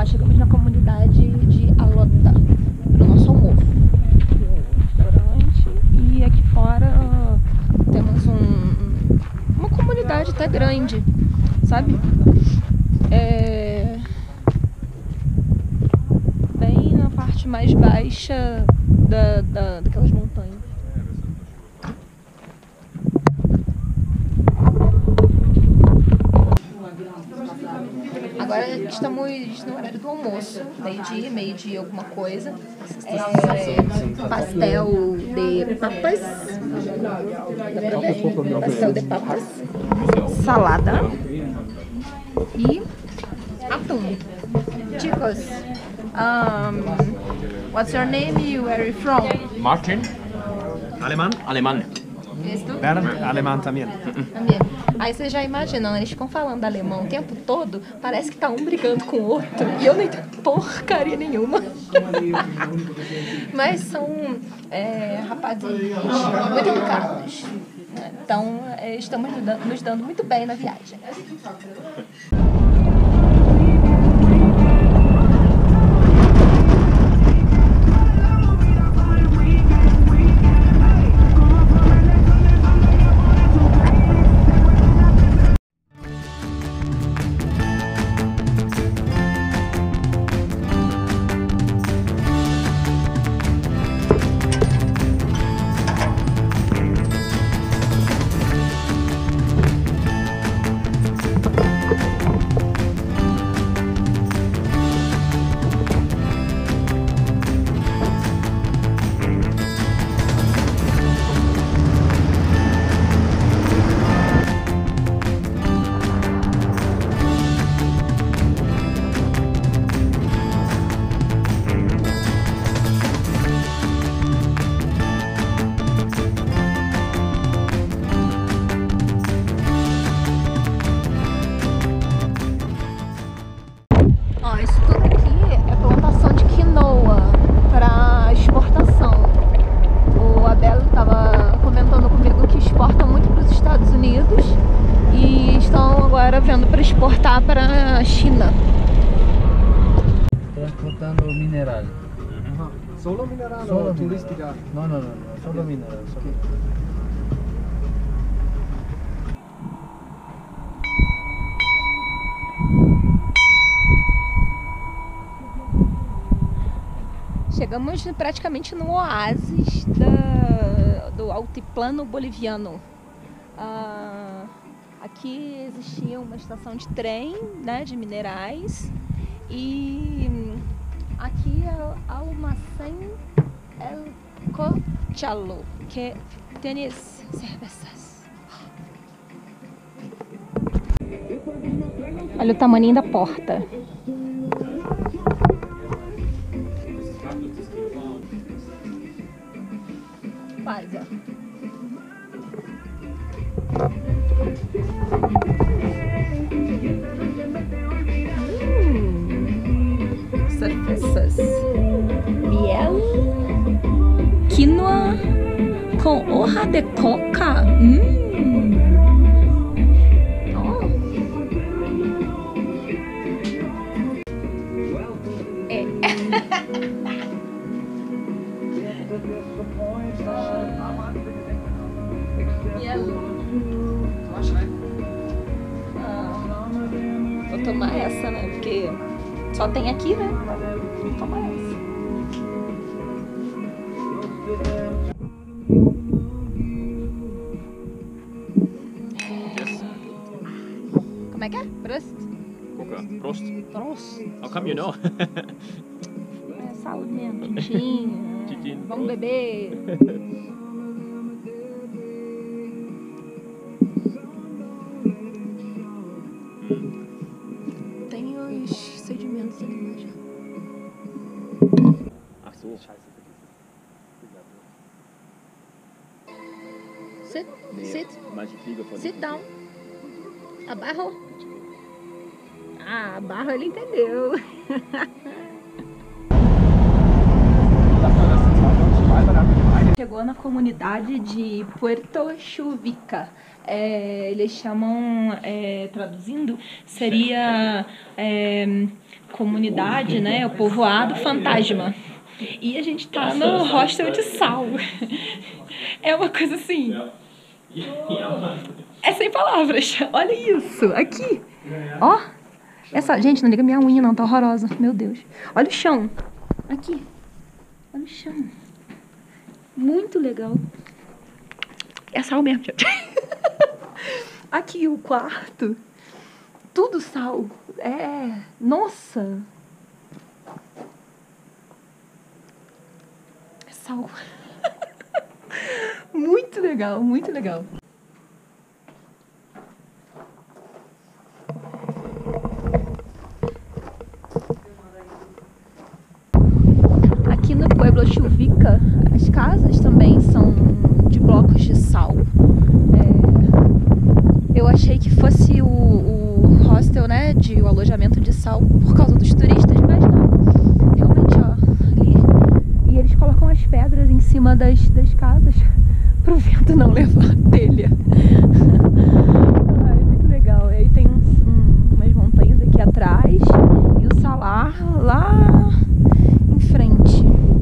chegamos na comunidade de Alota para o nosso almoço. Um restaurante, e aqui fora temos uma comunidade até grande, sabe? Bem na parte mais baixa daquelas montanhas. Agora estamos no horário do almoço, meio-dia alguma coisa. Pastel de papas. Pastel de papas. Salada. E atum. Chicos, what's your name? Where are you from? Martin. Alemán. Alemán. Bernd, alemán también. Aí vocês já imaginam, eles ficam falando alemão o tempo todo, parece que tá um brigando com o outro, e eu não entendo porcaria nenhuma. Mas são rapazes muito educados. Então, estamos nos dando muito bem na viagem. Isso tudo aqui é plantação de quinoa para exportação. O Abel estava comentando comigo que exportam muito para os Estados Unidos e estão agora vendo para exportar para a China. Transportando mineral. Solo mineral Solo o turística? No, solo mineral. Chegamos praticamente no oásis do altiplano boliviano. Aqui existia uma estação de trem, né, de minerais, e aqui é Almacén El Cochalo, que tem cervejas. Olha o tamanho da porta. Faz, ó. Cervejas. Miel. Quinoa com hoja de coca. Vou tomar essa, né? Porque só tem aqui, né? Vou tomar essa. Como é que é? Prost? Coca. Prost. Prost. How come you know? É saúde mesmo. Tintim. Tintim. Vamos beber. Tem os sedimentos ali já. Ach so. Sit, sit, Manche Flieger von sit down. Abarro. Ah, abarro ele entendeu. Weiter dann mit dem einen Chegou na comunidade de Puerto Chuvica. Eles chamam, traduzindo, seria comunidade, né? O povoado fantasma. E a gente tá no hostel de sal. É uma coisa assim. É sem palavras. Olha isso, aqui. Ó. Gente, não liga minha unha não, tá horrorosa. Meu Deus. Olha o chão. Aqui. Olha o chão. Muito legal. É sal mesmo, gente. Aqui o quarto. Tudo sal. Nossa. É sal. Muito legal, muito legal. Aqui no Pueblo Chuvica, as casas também são de blocos de sal. Eu achei que fosse o hostel, né, o alojamento de sal por causa dos turistas, mas não. Realmente, ó, ali. E eles colocam as pedras em cima das casas pro vento não levar a telha. Muito legal. E aí tem umas montanhas aqui atrás e o salar lá em frente.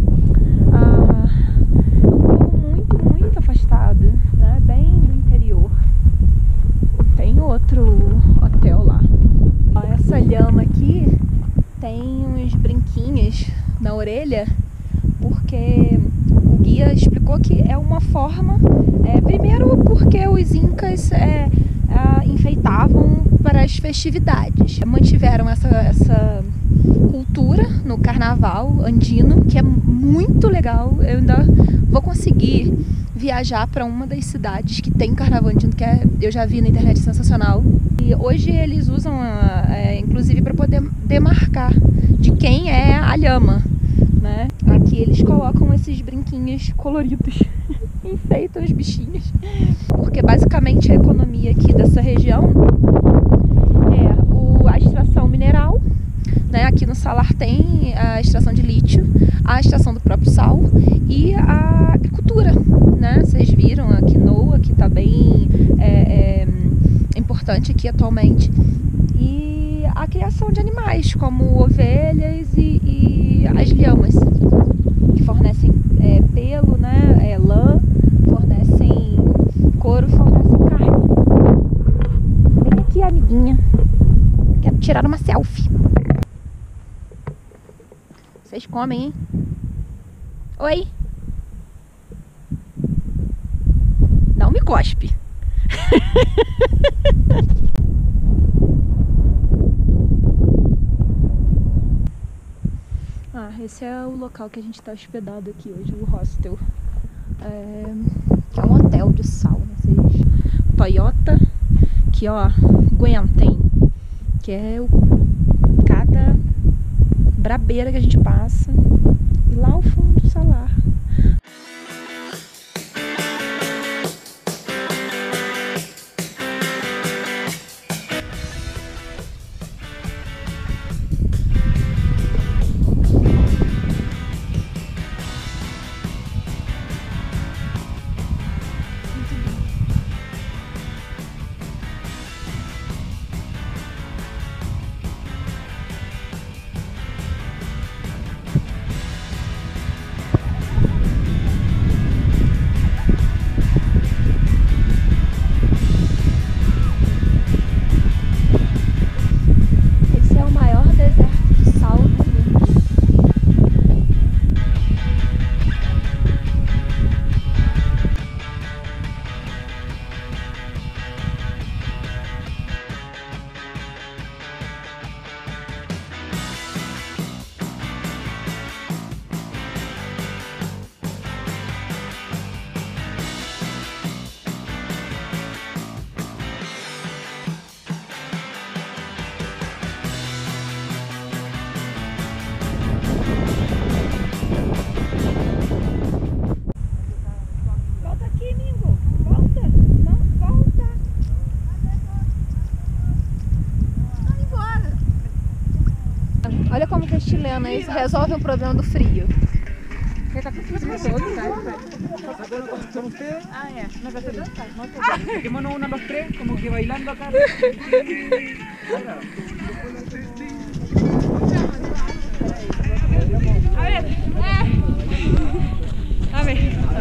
Muito afastado, né? Bem do interior. Tem outro hotel lá. Essa lhama aqui tem uns brinquinhos na orelha, porque o guia explicou que é uma forma, primeiro porque os incas enfeitavam para as festividades. Mantiveram essa cultura no carnaval andino, que é muito legal. Eu ainda vou conseguir viajar para uma das cidades que tem carnaval andino, que eu já vi na internet, sensacional. E hoje eles usam, inclusive, para poder demarcar de quem é a lhama, né? Aqui eles colocam esses brinquinhos coloridos, enfeitam os bichinhos, porque basicamente a economia aqui dessa região é a extração mineral, né? Aqui no salar tem a extração de lítio, a extração do próprio sal e a agricultura, né? Vocês viram a quinoa, que está bem importante aqui atualmente, e a criação de animais como ovelhas e as lhamas, que fornecem pelo, né? Lã, fornecem couro, fornecem carne. Vem aqui, amiguinha. Quero tirar uma selfie. Vocês comem, hein? Oi? Não me cospe. Esse é o local que a gente está hospedado aqui hoje, o hostel. É um hotel de sal, né? Toyota, que ó, aguentem, que é cada brabeira que a gente passa. E lá ao fundo do salar. Olha como que as chilenas resolvem o problema do frio. ¿Con ustedes? Ah, ya. No, pero dejémonos 1, 2, 3, como que bailando acá. A ver. A ver.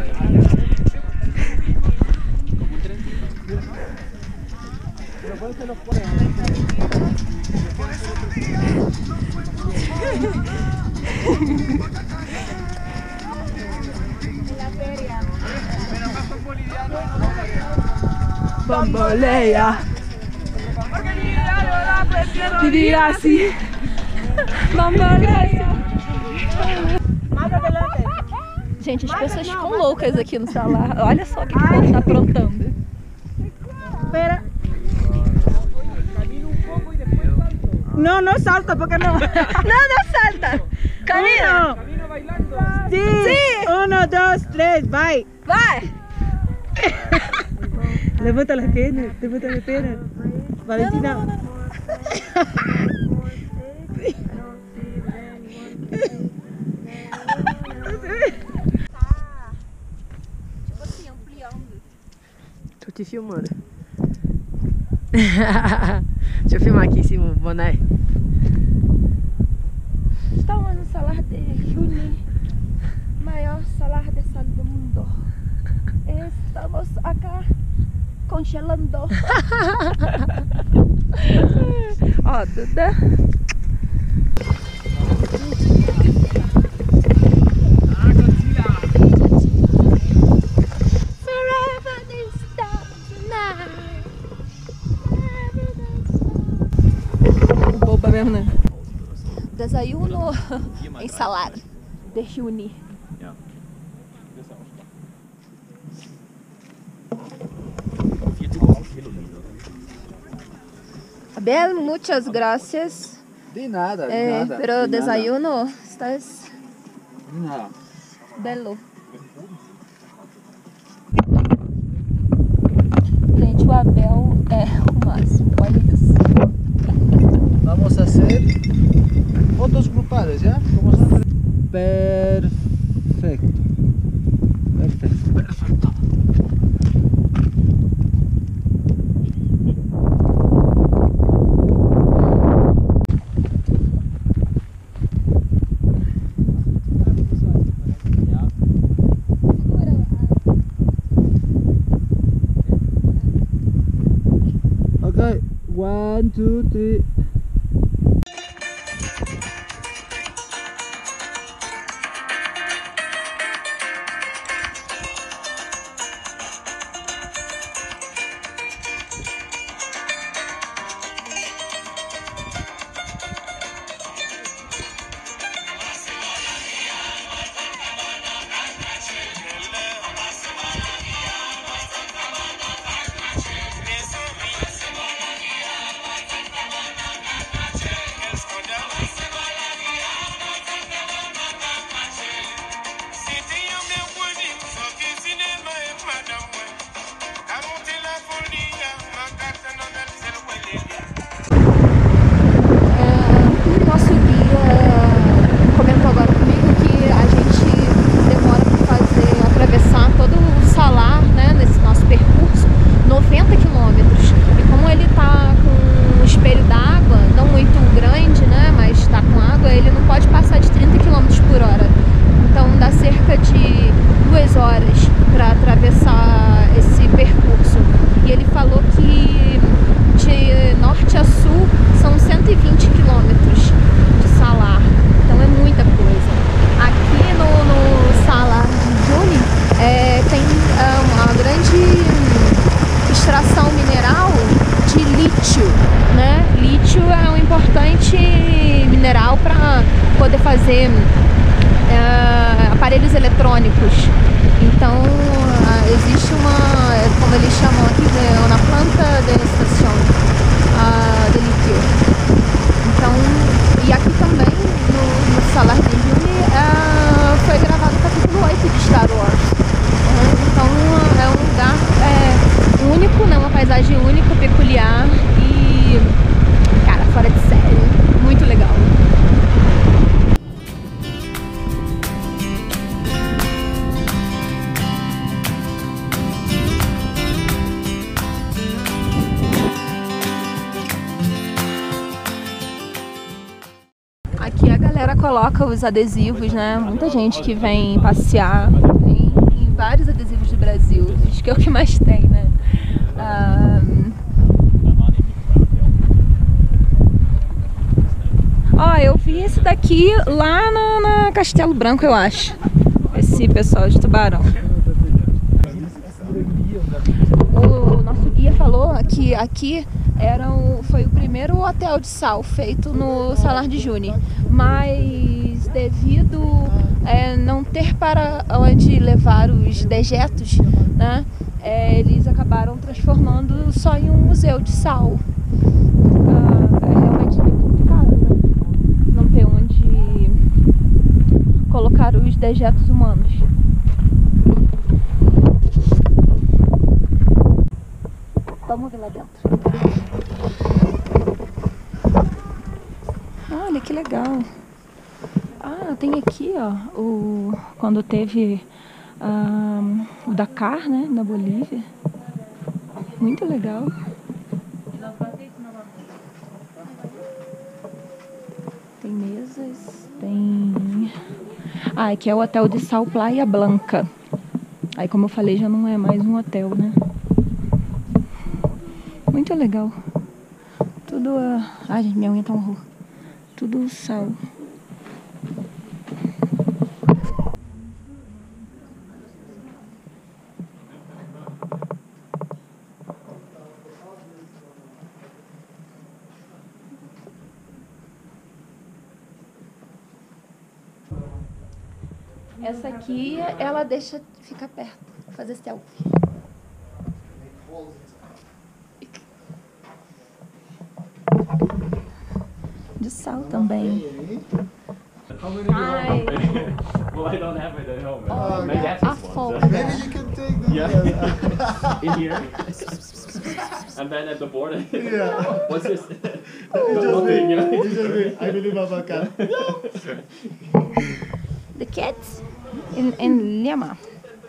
Bamboleia. Vivir assim. Bamboleia. Gente, as pessoas ficam loucas aqui no salar. Olha só o que o povo tá aprontando. Espera. No, no salta, porque no. Não, não salta. Camina. Camino bailando. Sí. 1, 2, 3, vai. Vai. Levanta las piernas, levanta las piernas. Valentina. Tipo assim, ampliando. Tô te filmando. Deixa eu filmar aqui em cima o boné. Estamos no salar de Uyuni, maior salar de sal do mundo. Estamos acá congelando. Ó, Duda. Forever this night. Boba mesmo, né? Desayuno em salar de Uyuni. Ja. Abel, muchas gracias. De nada, de nada. Pero de nada. desayuno estás Não. belo. Gente, o Abel é o máximo. Olha isso. Vamos a hacer fotos grupales, ¿ya? ¿Cómo son? Perfecto. Perfecto. Perfecto. Okay, 1, 2, 3. Nosso guia comentou agora comigo que a gente demora para atravessar todo o salar, né, nesse nosso percurso, 90 quilômetros. E como ele está com um espelho d'água, não muito grande, né, mas está com água, ele não pode passar de 30 quilômetros por hora. Então dá cerca de 2 horas para atravessar esse percurso. E ele falou que de norte a sul são 120 quilômetros de salar, então é muita coisa. Aqui no salar de Uyuni tem uma grande extração mineral de lítio, né? Lítio é um importante mineral para poder fazer aparelhos eletrônicos. Então existe uma, como eles chamam aqui, uma planta de extração de lítio. Então, e aqui também no salar de Uyuni foi gravado o capítulo 8 de Star Wars. Então é um lugar único, né? Uma paisagem única, peculiar e, cara, fora de série, muito legal. galera coloca os adesivos, né? Muita gente que vem passear tem vários adesivos do Brasil. Acho que é o que mais tem, né? Ó, eu vi esse daqui lá na Castelo Branco, eu acho. Esse pessoal de Tubarão. O nosso guia falou que aqui foi o primeiro hotel de sal feito no Salar de Uyuni, mas devido não ter para onde levar os dejetos, né, eles acabaram transformando só em um museu de sal. É realmente bem complicado, né? Não ter onde colocar os dejetos humanos. Vamos ver lá dentro. Olha que legal. Ah, tem aqui, ó, quando teve o Dakar, né, na Bolívia. Muito legal. Tem mesas, tem... Ah, aqui é o hotel de Sal Playa Blanca. Aí, como eu falei, já não é mais um hotel, né? Muito legal. Tudo Ai, gente, minha unha tá um horror. Tudo sal. Essa aqui, ela deixa ficar perto, fazer selfie. De sal também. Ai. Well, I don't have it at home. Oh, My yeah. dad has one. So. Maybe you can take them. Yeah. In here. And then at the border. Yeah. What's this? Nothing, yeah. I believe avocado. The kids in Lima.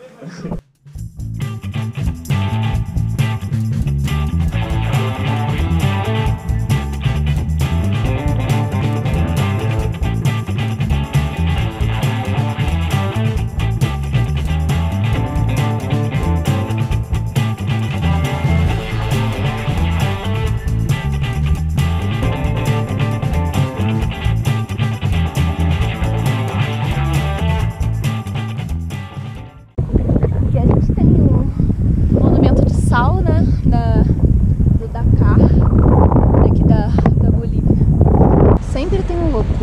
Do Dakar, daqui da Bolívia. Sempre tem um louco.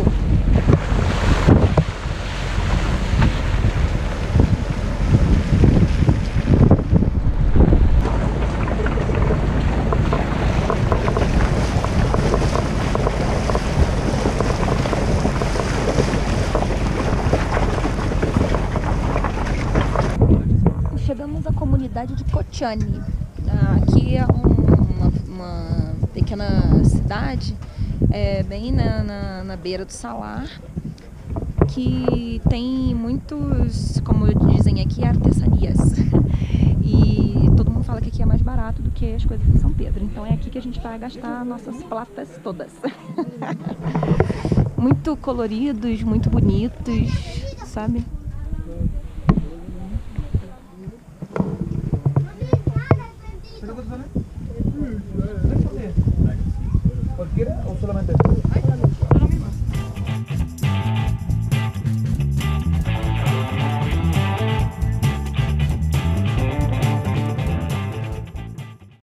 Chegamos à comunidade de Cochani. Aqui é uma pequena cidade, bem na beira do salar, que tem muitos, como dizem aqui, artesanias. E todo mundo fala que aqui é mais barato do que as coisas em São Pedro. Então é aqui que a gente vai gastar nossas platas todas. Muito coloridos, muito bonitos, sabe?